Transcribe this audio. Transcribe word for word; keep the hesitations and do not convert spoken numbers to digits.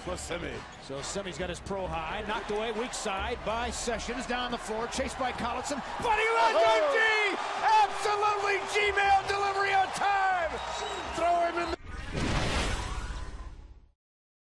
for Semi. So Semi's got his pro high, knocked away, weak side by Sessions, down the floor, chased by Collinson, fighting Alonzo Gee! Absolutely Gmail